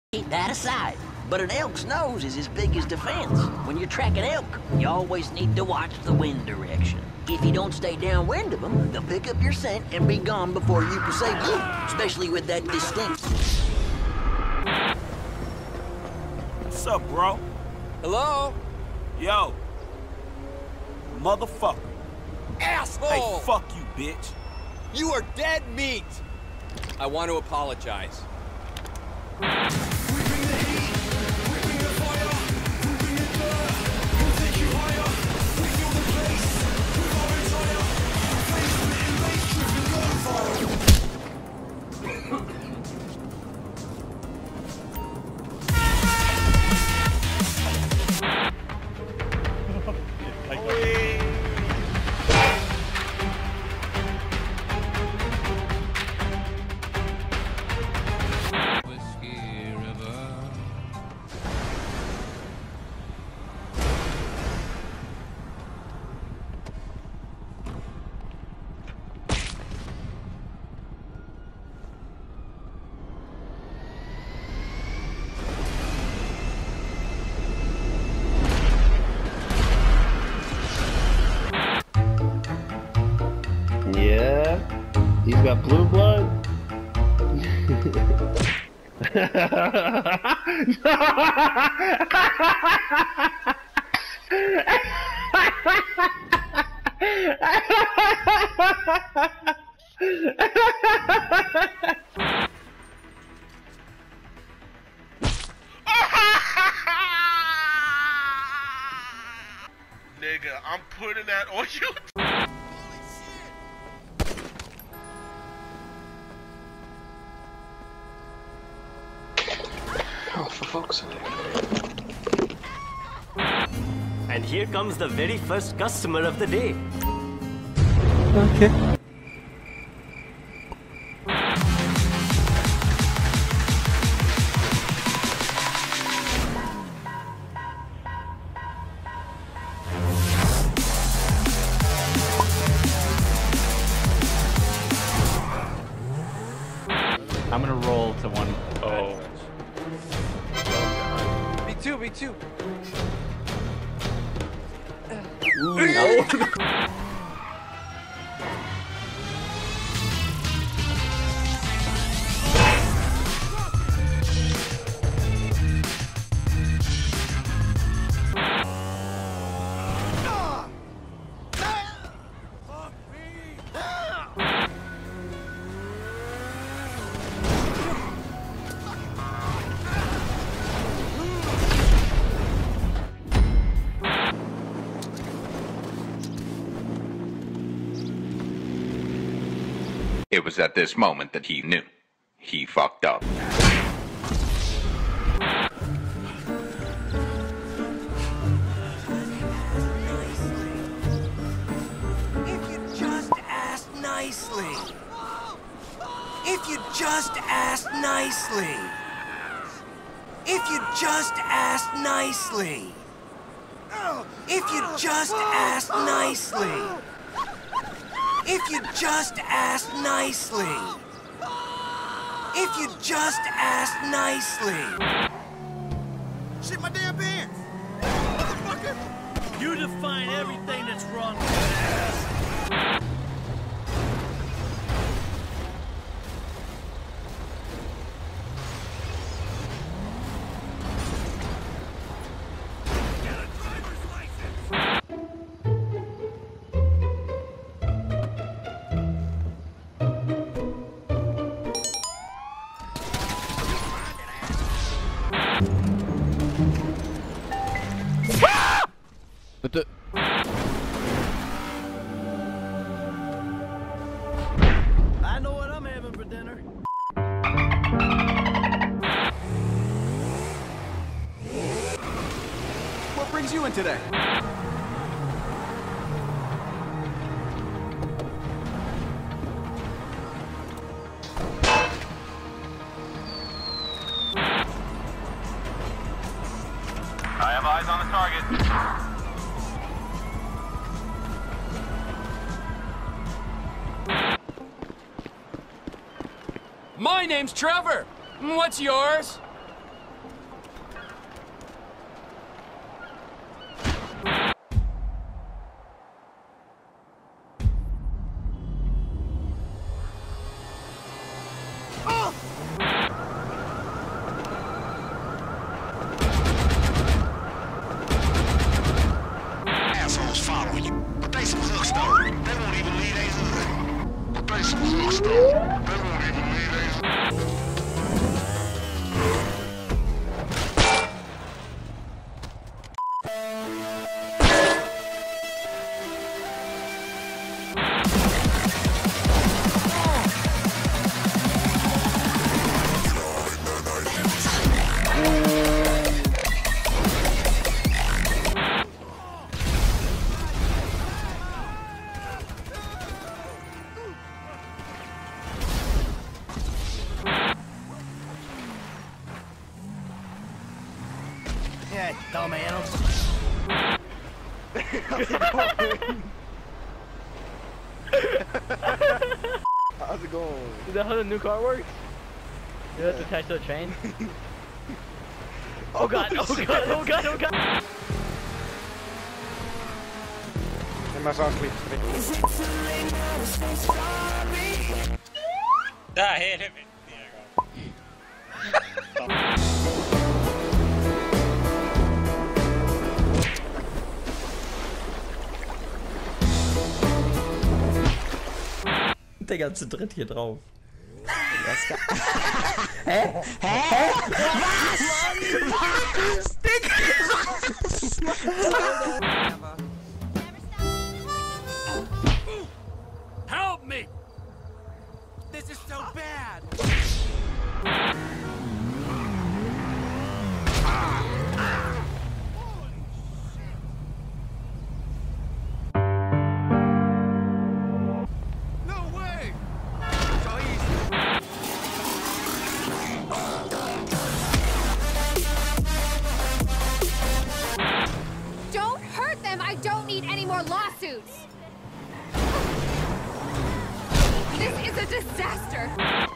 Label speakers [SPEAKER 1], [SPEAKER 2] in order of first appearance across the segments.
[SPEAKER 1] Keep that aside. But an elk's nose is as big as defense. When you're tracking elk, you always need to watch the wind direction. If you don't stay downwind of them, they'll pick up your scent and be gone before you can say boo, especially with that distinct.
[SPEAKER 2] What's up, bro?
[SPEAKER 3] Hello?
[SPEAKER 2] Yo. Motherfucker.
[SPEAKER 3] Asshole!
[SPEAKER 2] Hey, fuck you, bitch.
[SPEAKER 3] You are dead meat! I want to apologize.
[SPEAKER 4] Yeah, he's got blue blood.
[SPEAKER 5] Nigga, I'm putting that on you.
[SPEAKER 6] Oh, for fuck's sake.
[SPEAKER 7] And here comes the very first customer of the day.
[SPEAKER 4] Okay.
[SPEAKER 8] I'm gonna roll to one.
[SPEAKER 6] Oh.
[SPEAKER 3] B2, B2.
[SPEAKER 9] It was at this moment that he knew. He fucked up.
[SPEAKER 10] If you just asked nicely. If you just asked nicely. If you just asked nicely. If you just asked nicely. If you just asked nicely. If you just asked nicely.
[SPEAKER 5] Shit my damn pants. Motherfucker.
[SPEAKER 7] You define everything that's wrong with that ass.
[SPEAKER 8] But the
[SPEAKER 7] I know what I'm having for dinner.
[SPEAKER 3] What brings you in today?
[SPEAKER 5] I have eyes on the target.
[SPEAKER 3] My name's Trevor. What's yours?
[SPEAKER 10] that, dumb animal.
[SPEAKER 4] How's it going?
[SPEAKER 6] Is that how the new car works? You have to attach to the train? Oh god, oh god, oh god, oh god!
[SPEAKER 4] In my song, please.
[SPEAKER 11] Ah, hit me.
[SPEAKER 12] Digga, zu dritt hier drauf.
[SPEAKER 1] Hä? Hä? Was?
[SPEAKER 10] Help me! This is so bad!
[SPEAKER 13] Don't hurt them! I don't need any more lawsuits! This is a disaster!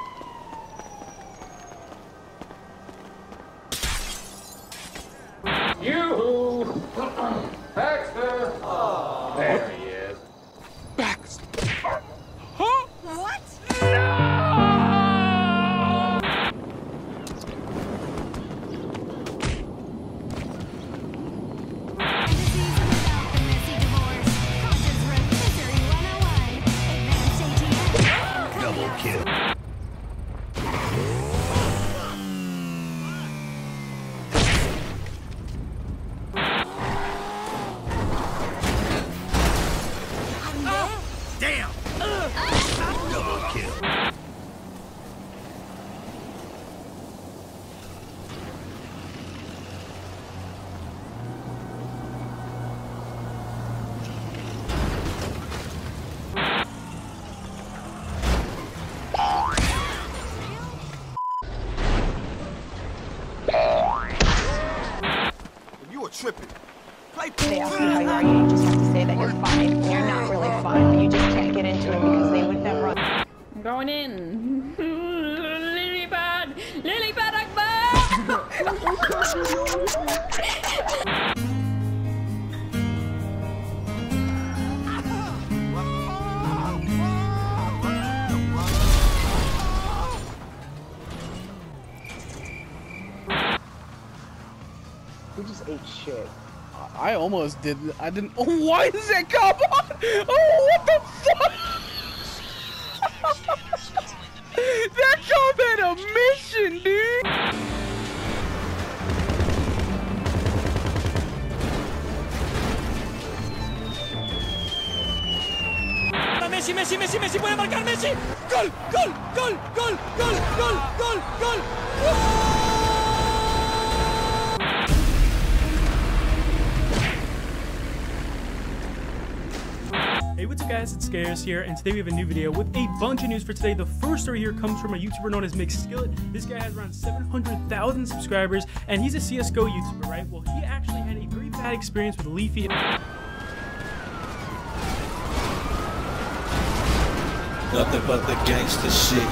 [SPEAKER 5] Yoo-hoo! Baxter! Oh. There he is.
[SPEAKER 10] Baxter!
[SPEAKER 13] Huh? What?
[SPEAKER 1] Double kill.
[SPEAKER 10] Damn!
[SPEAKER 1] Double kill.
[SPEAKER 5] You were tripping.
[SPEAKER 14] They ask you how you are, you just have to say that you're fine. When you're not really fine, but you just can't get into it because they would never.
[SPEAKER 13] I'm going in. Lily pad! Lily pad Akbar!
[SPEAKER 4] We just ate shit. I almost did. I didn't. Oh, why does that come on? Oh, what the fuck? That cop had a mission, dude.
[SPEAKER 10] Messi, Messi, Messi, Messi, puede marcar Messi. Gol, gol, gol, gol, gol, gol, gol, gol.
[SPEAKER 15] Hey, what's up guys, it's Scares here, and today we have a new video with a bunch of news for today. The first story here comes from a YouTuber known as McSkillet. This guy has around 700,000 subscribers, and he's a CSGO YouTuber, right? Well, he actually had a very bad experience with Leafy.
[SPEAKER 16] Nothing but the gangster shit.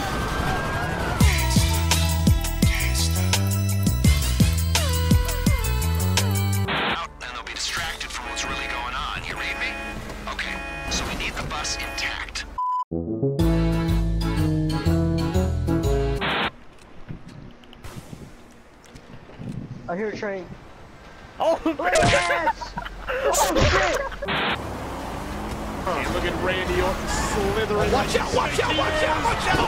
[SPEAKER 14] I hear a train.
[SPEAKER 6] Oh,
[SPEAKER 14] yes! Oh shit!
[SPEAKER 5] Look at Randy Orton slithering. Watch out, watch out, watch out, watch out!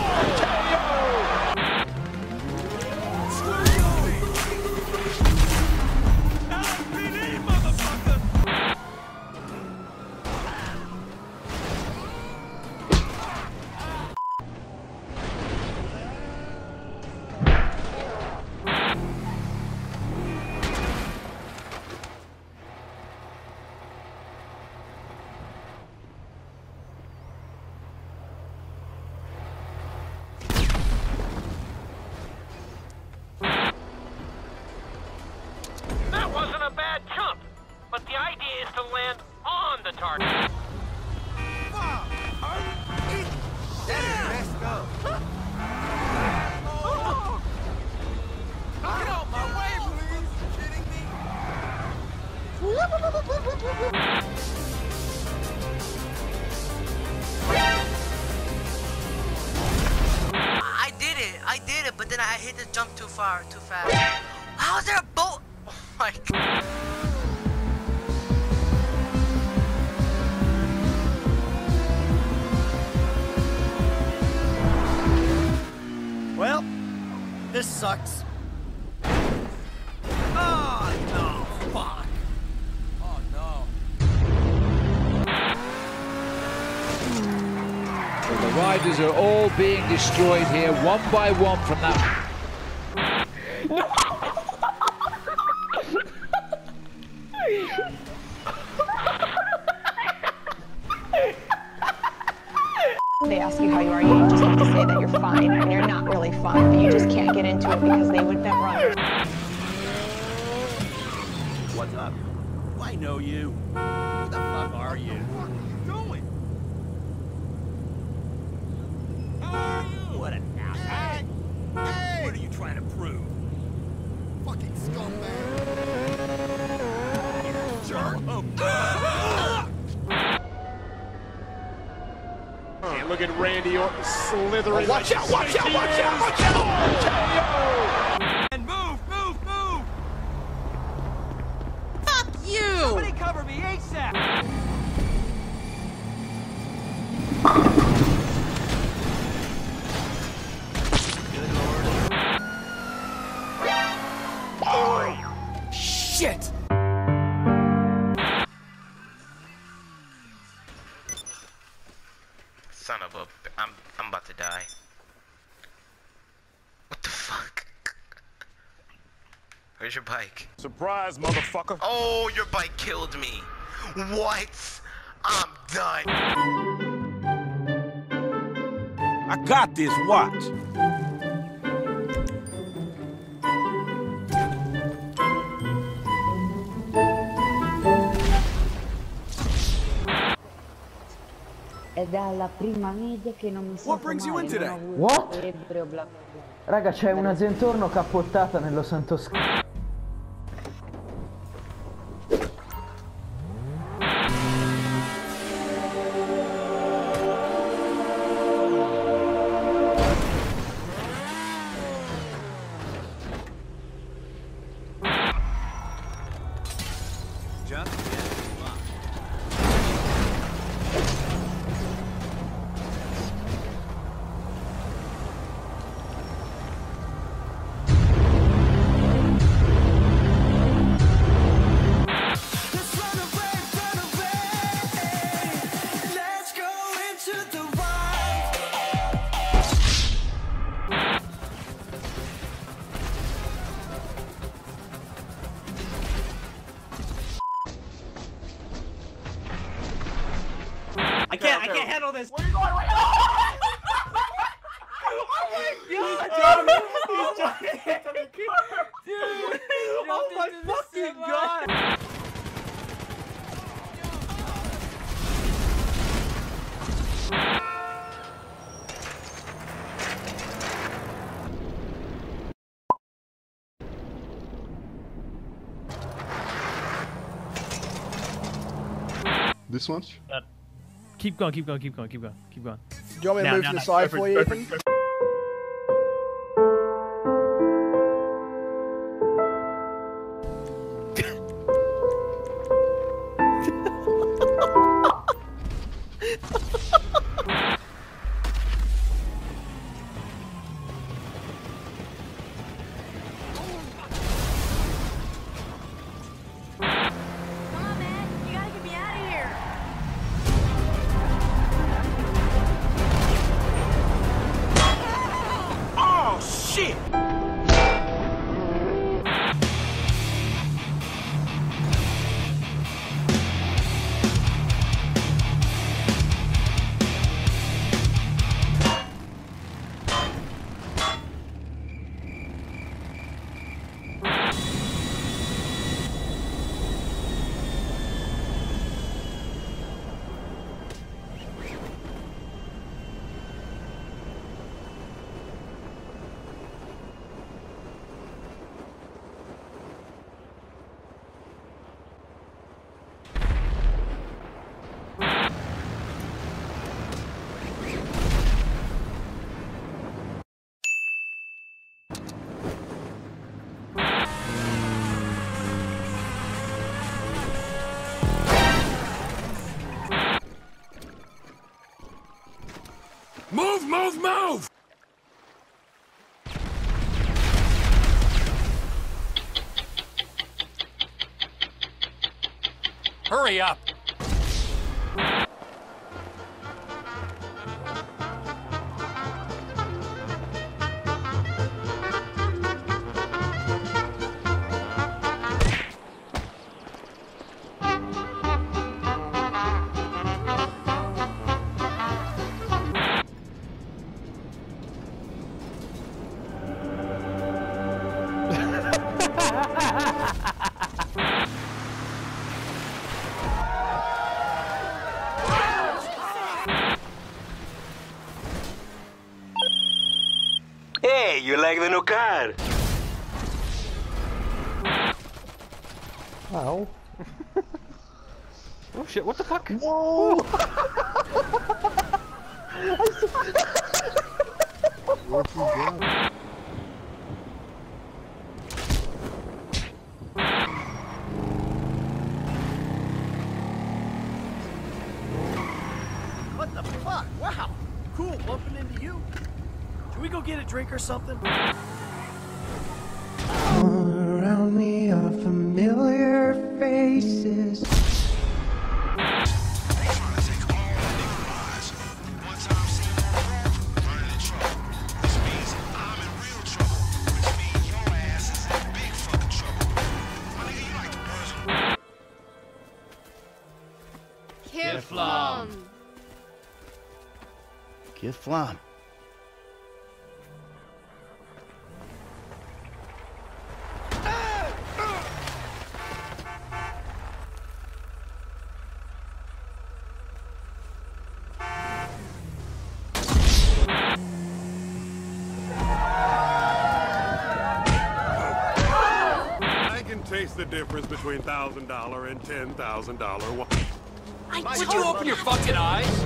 [SPEAKER 11] to land on the target.
[SPEAKER 10] That is messed up. Get out my way, please. You kidding me?
[SPEAKER 17] I did it, but then I hit the jump too far, too fast. How is there a boat? Oh my god.
[SPEAKER 10] Well, this sucks. Oh no, fuck. Oh no.
[SPEAKER 18] Well, the riders are all being destroyed here, one by one from that.
[SPEAKER 14] They ask you how you are, you just have to say that you're fine, and you're not really fine, but you just can't get into it because they would never understand.
[SPEAKER 10] What's up? I know you. Who the fuck are you? What are you doing? How are you? What an asshole. Hey! What are you trying to prove? Fucking scumbag. You jerk.
[SPEAKER 5] And look at Randy Orton slithering.
[SPEAKER 10] Watch out, watch out, watch out, watch out! And move, move, move! Fuck you! Somebody cover me ASAP! Oh, shit!
[SPEAKER 17] Son of a... I'm about to die. What the fuck? Where's your bike?
[SPEAKER 5] Surprise, motherfucker.
[SPEAKER 17] Oh, your bike killed me. What? I'm done.
[SPEAKER 2] I got this, watch.
[SPEAKER 19] È dalla prima media che non mi sento male, non ho avuto
[SPEAKER 20] What?
[SPEAKER 19] febbre o bla bla bla.
[SPEAKER 20] Raga, c'è una Zentorno cappottata nello Santo
[SPEAKER 10] I can't handle this. Where are you going? Oh my god! He's jumping into the car! Dude! Oh my fucking god!
[SPEAKER 21] This one?
[SPEAKER 15] Keep going, keep going, keep going, keep going, keep going.
[SPEAKER 4] Do you want me to move to the side for you, Ethan?
[SPEAKER 2] Move, move, move!
[SPEAKER 5] Hurry up!
[SPEAKER 21] Hey, you like the new car?
[SPEAKER 20] Wow.
[SPEAKER 6] Oh shit, what the fuck?
[SPEAKER 20] Whoa! Where'd you go?
[SPEAKER 5] What the fuck? Wow! Cool bumping into you. Should we go get a drink or something?
[SPEAKER 22] All around me are familiar faces.
[SPEAKER 13] Kiflam.
[SPEAKER 4] Kiflam.
[SPEAKER 2] I can taste the difference between $1,000 and $10,000 wine.
[SPEAKER 5] Would you open your fucking eyes?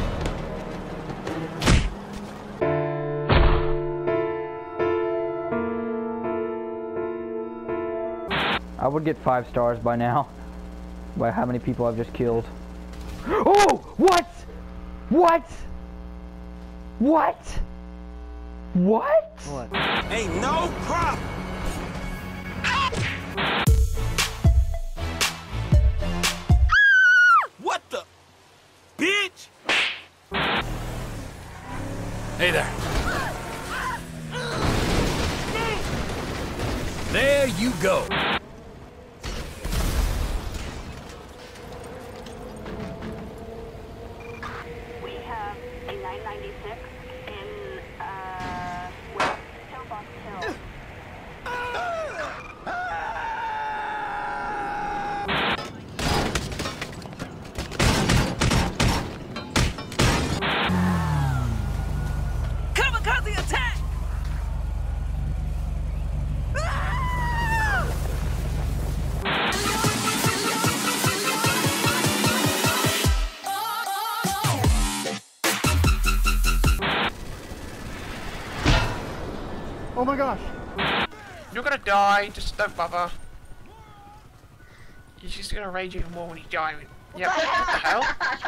[SPEAKER 20] I would get 5 stars by now. By how many people I've just killed. Oh! What? What? What? What?
[SPEAKER 4] What?
[SPEAKER 2] Ain't no problem! What the? Bitch!
[SPEAKER 5] Hey there. There you go.
[SPEAKER 11] We have a 996 in, West Pillbox Hill.
[SPEAKER 17] Kamikaze attack!
[SPEAKER 6] Oh my gosh.
[SPEAKER 23] You're gonna die, just don't bother. He's just gonna rage even more when he's dying. Yeah, what the hell?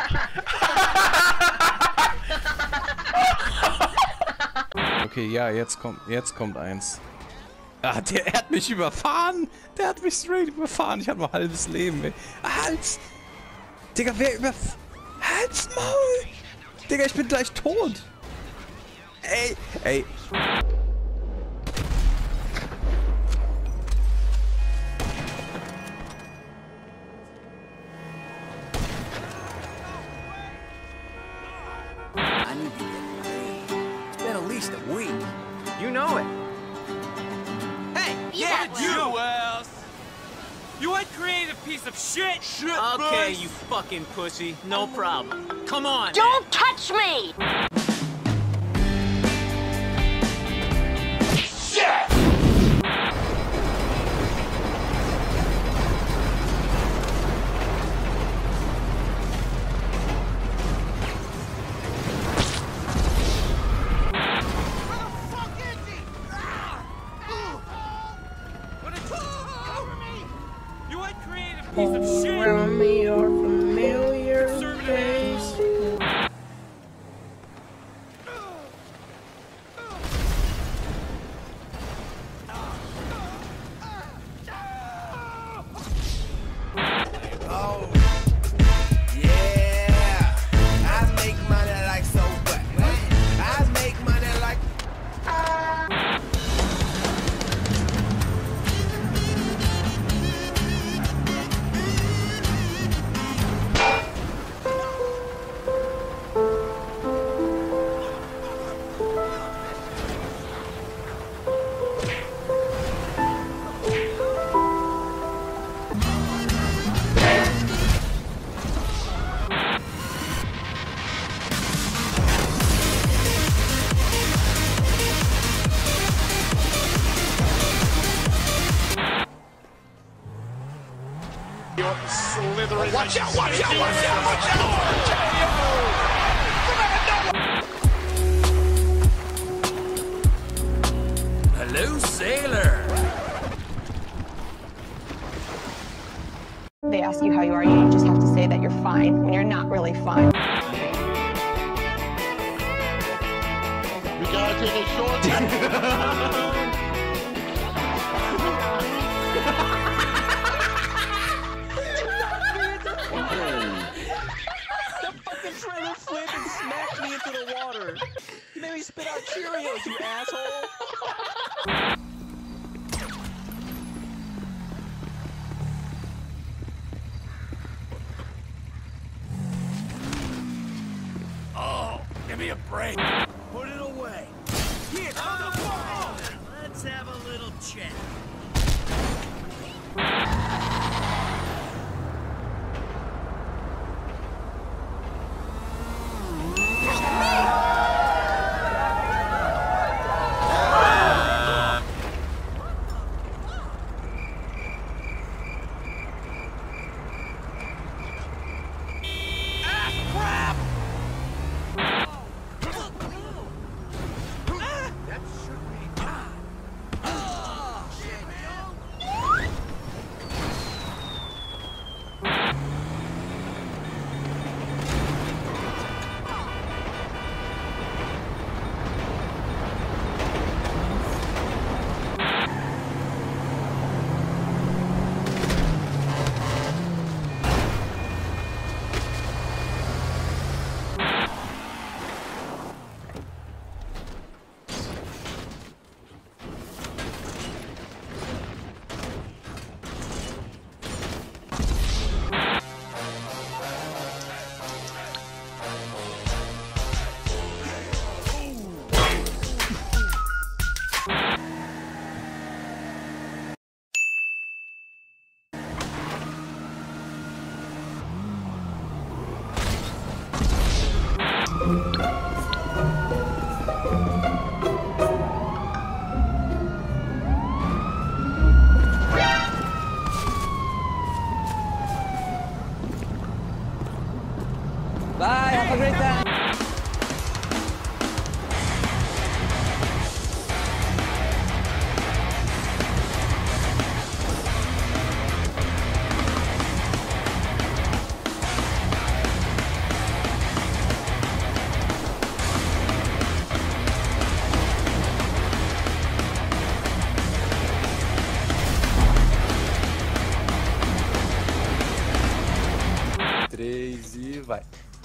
[SPEAKER 24] Okay, ja, jetzt kommt eins. Ah, er hat mich überfahren! Der hat mich straight überfahren. Ich hatte noch halbes Leben, ey. Hals! Digga, wer Hals, Maul! Digga, ich bin gleich tot! Ey, ey.
[SPEAKER 5] I need to get paid. It's been at least a week. You know it. Hey,
[SPEAKER 11] yeah,
[SPEAKER 5] you else. You uncreative piece of shit.
[SPEAKER 3] Okay, you fucking pussy. No problem. Come on.
[SPEAKER 11] Don't touch me!
[SPEAKER 5] Piece of shit.
[SPEAKER 22] Around me are familiar faces.
[SPEAKER 2] You're slithering.
[SPEAKER 10] Watch out! Watch out! Watch out! Watch out!
[SPEAKER 5] Hello, sailor.
[SPEAKER 14] They ask you how you are, you just have to say that you're fine when you're not really fine.
[SPEAKER 10] We gotta take a shortcut.
[SPEAKER 6] The fucking trailer flipped and smacked me into the water. You made me spit out Cheerios, you asshole.
[SPEAKER 5] Oh, give me a break. Put it away. Here, on the ball. Let's have a little chat.
[SPEAKER 6] Bye, have a great time.
[SPEAKER 24] Três e vai.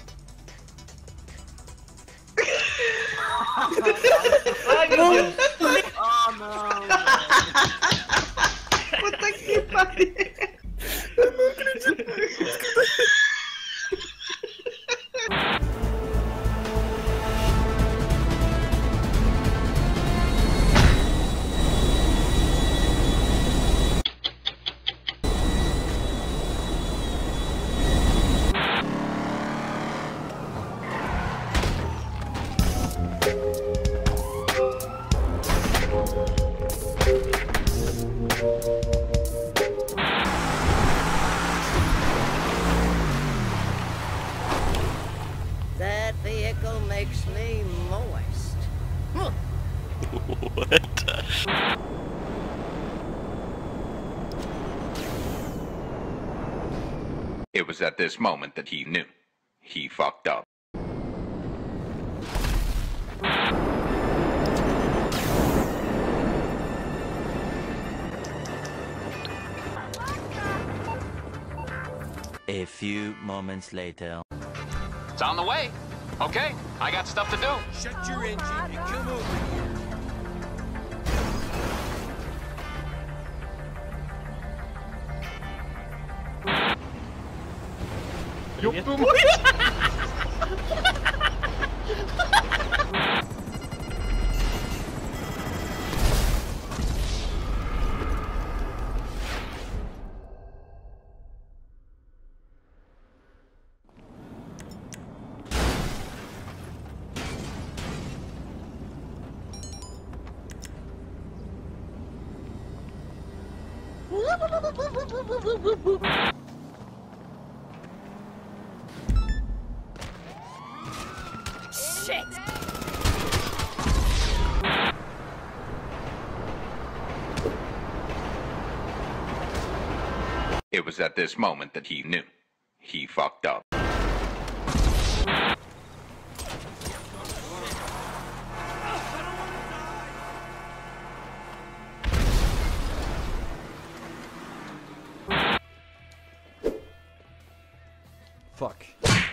[SPEAKER 6] Ai, meu Deus.
[SPEAKER 10] Oh, não. Puta que pariu. Eu não acredito.
[SPEAKER 7] That vehicle makes me moist.
[SPEAKER 8] What?
[SPEAKER 9] It was at this moment that he knew. He fucked up.
[SPEAKER 1] A few moments later.
[SPEAKER 9] It's on the way. Okay, I got stuff to do.
[SPEAKER 5] Shut your engine and come over here.
[SPEAKER 9] It was at this moment that he knew. He fucked up.
[SPEAKER 24] Fuck.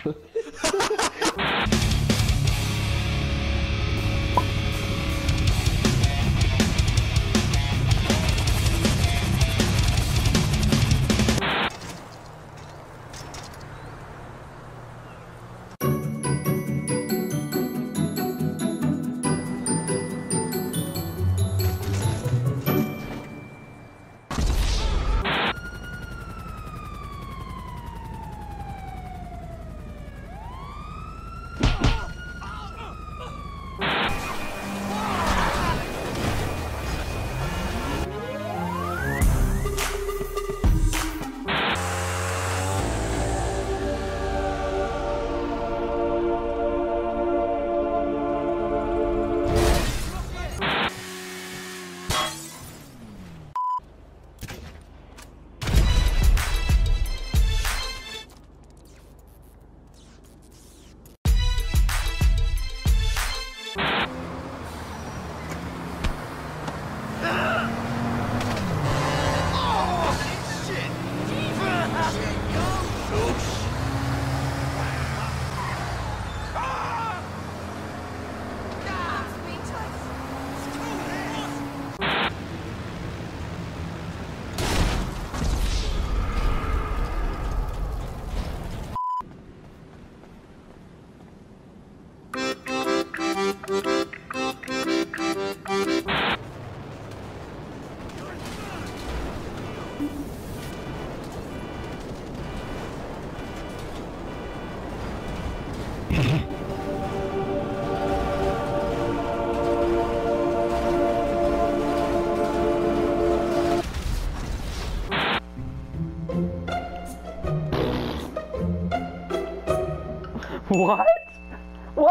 [SPEAKER 20] What? What?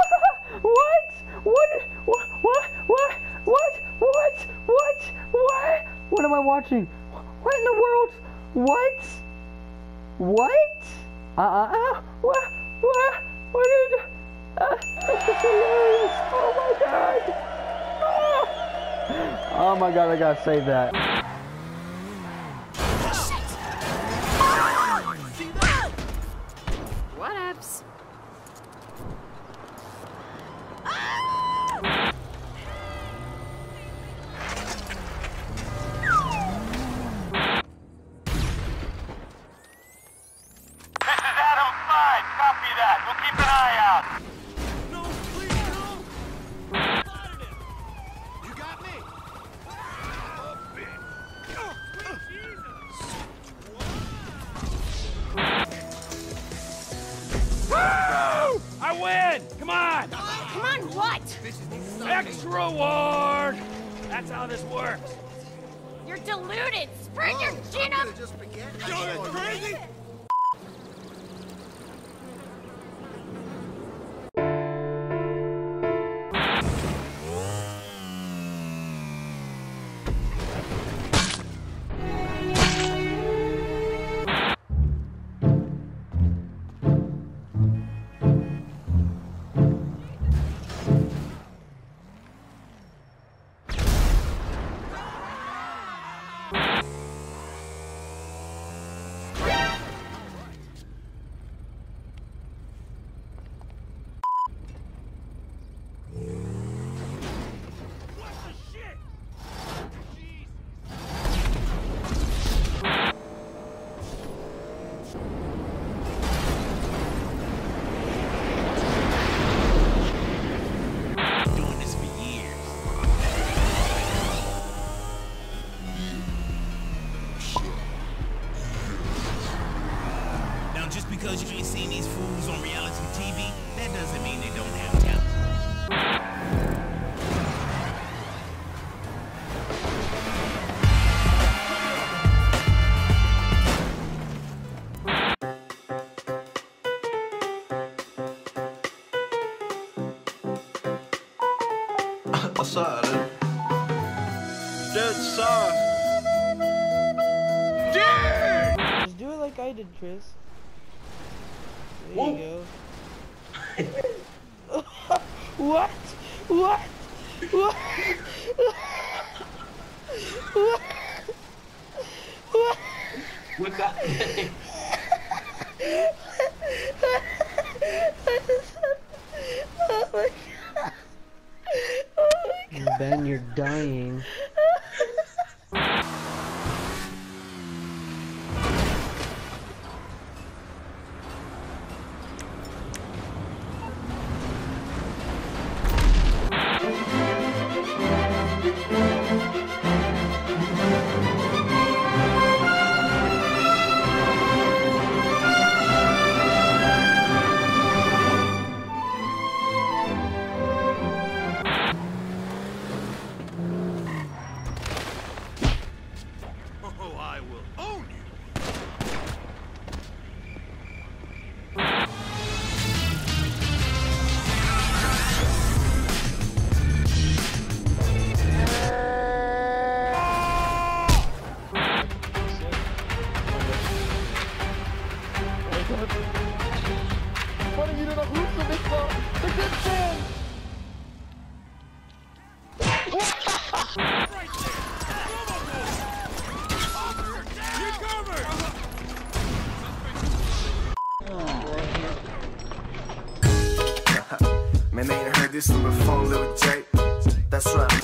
[SPEAKER 20] What? What am I watching? What in the world? What? What is this is hilarious. Oh my god. Oh my god, I gotta save that.
[SPEAKER 13] Whatevs.
[SPEAKER 5] I win! Come on!
[SPEAKER 11] Come on, what?
[SPEAKER 5] Extra award! That's how this works.
[SPEAKER 11] You're deluded. Spread your chin up.
[SPEAKER 10] You're crazy?
[SPEAKER 5] Just because you ain't seen these fools on reality TV, that doesn't mean they don't have talent.
[SPEAKER 22] I saw it. Dude, saw. Dude!
[SPEAKER 4] excited, Tris. There you go. What? What? What? What? What?
[SPEAKER 6] What's happening?
[SPEAKER 4] Oh my god. Oh my god.
[SPEAKER 22] Ben, you're dying.
[SPEAKER 8] Man, they ain't heard this one before, Lil J. That's right.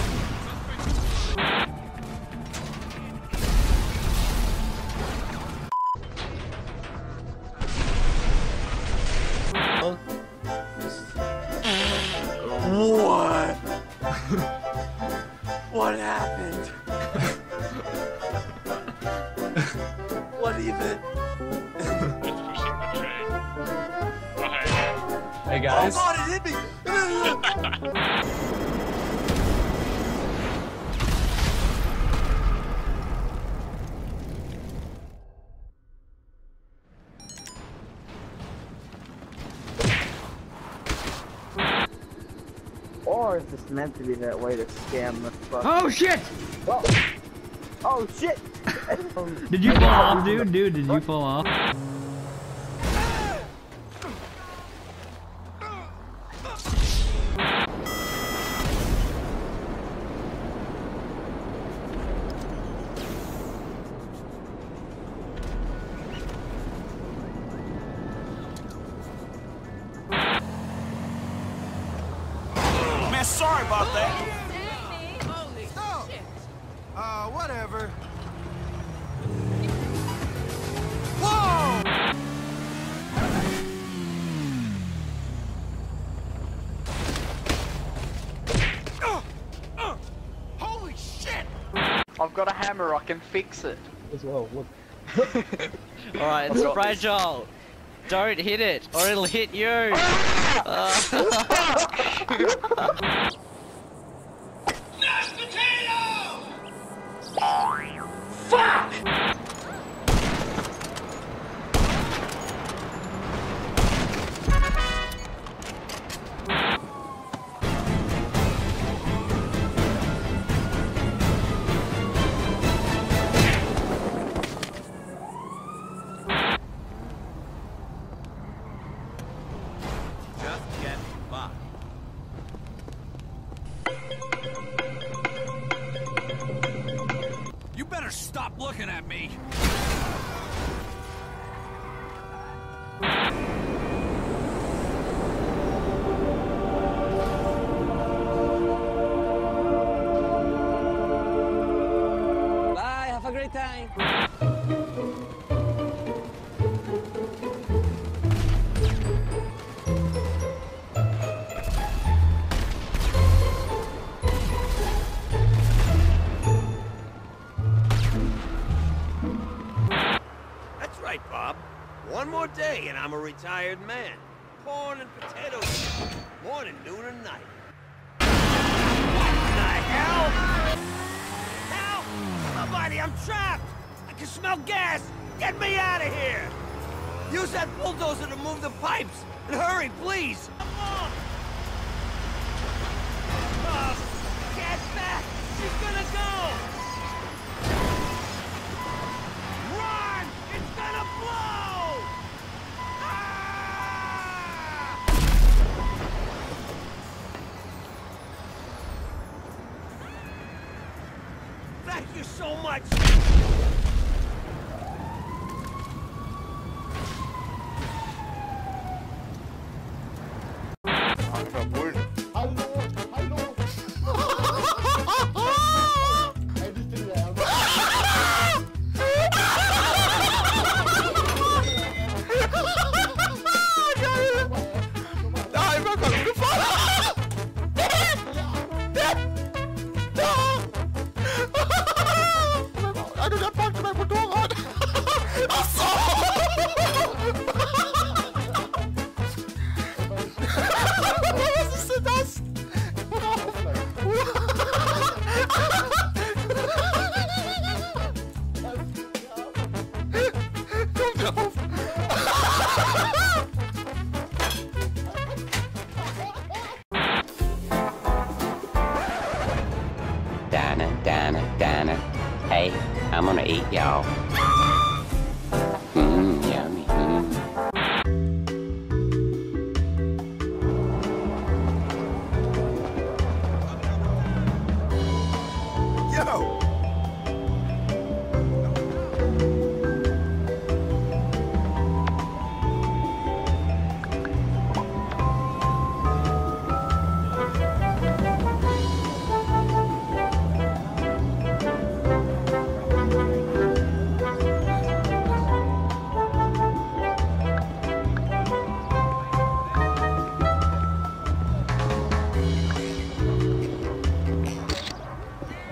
[SPEAKER 5] What? What happened? What even?
[SPEAKER 6] Hey guys.
[SPEAKER 5] Oh god, it hit me!
[SPEAKER 12] Or is this meant to be that way to scam the fuck?
[SPEAKER 20] Oh shit!
[SPEAKER 12] Oh, oh shit!
[SPEAKER 20] Did you fall off, dude? Dude, did you fall off?
[SPEAKER 5] Man, sorry about that.
[SPEAKER 10] Holy shit. Whatever. Whoa! Holy shit!
[SPEAKER 6] I've got a hammer, I can fix it.
[SPEAKER 22] As well, look.
[SPEAKER 6] Alright, it's fragile. Don't hit it, or it'll hit you.
[SPEAKER 5] Fuck! Just get by. You better stop looking at me.
[SPEAKER 6] Bye, have a great time.
[SPEAKER 5] That's right, Bob. One more day and I'm a retired man. Corn and potatoes. Morning, noon, and night. What the hell? Help! Somebody, I'm trapped! I can smell gas! Get me out of here! Use that bulldozer to move the pipes! And hurry, please! Come on! Oh, get back! She's gonna go! Run! It's gonna blow! so much.
[SPEAKER 15] Dinah. Hey, I'm gonna eat y'all. Yummy.
[SPEAKER 10] Yo!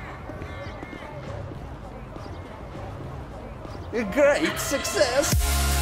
[SPEAKER 16] A great success!